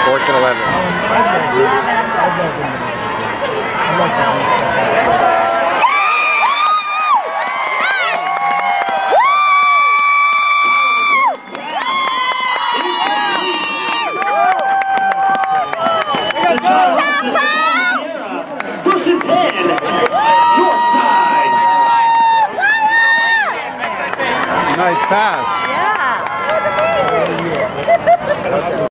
4th and 11th. Nice pass. Yeah. That was amazing.